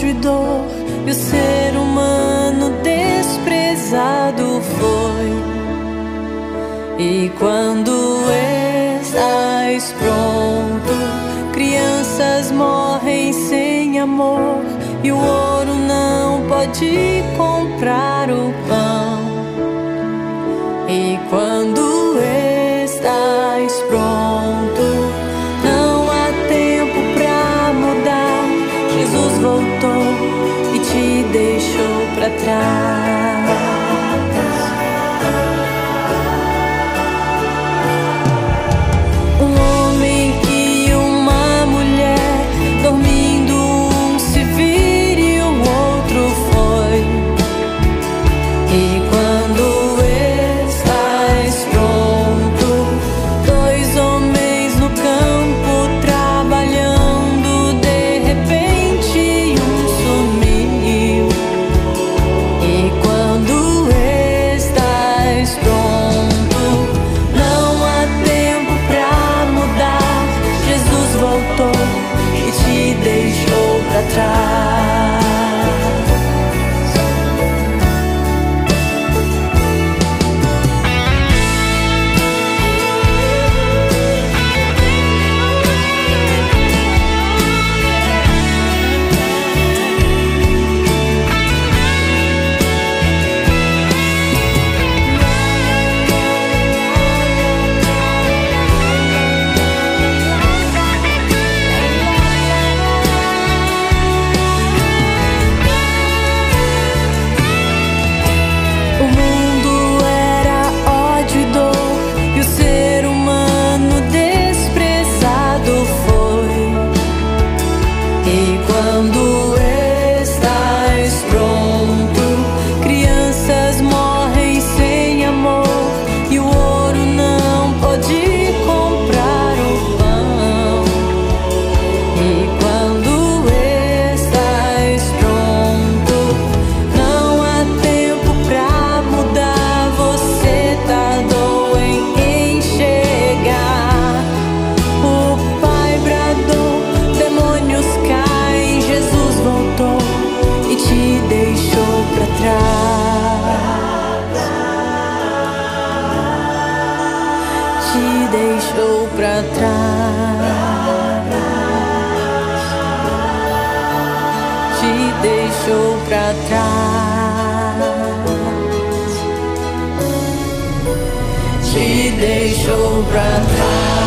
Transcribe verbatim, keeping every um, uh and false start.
ódio e dor, e o ser humano desprezado foi. E quando estás pronto, crianças morrem sem amor, e o ouro não pode comprar o pão. E quando estás pronto, não há tempo pra mudar. Jesus voltou e te deixou pra trás. Um homem e uma mulher dormindo, um se vira e o outro foi. E quando estás pronto, dois homens no campo trabalhando, de repente um sumiu. E quando estás pronto, não há tempo pra mudar. Jesus voltou e te deixou pra trás. O mundo era ódio e dor, e o ser humano desprezado foi. E quando estás pronto, crianças morrem sem amor, e o ouro não pode comprar o pão. E quando estás pronto, não há tempo pra mudar. Você tardou em enxergar. O Pai bradou, demônios caem. Jesus voltou e te deixou pra trás. Te deixou pra trás. Te deixou pra trás. Te deixou pra trás.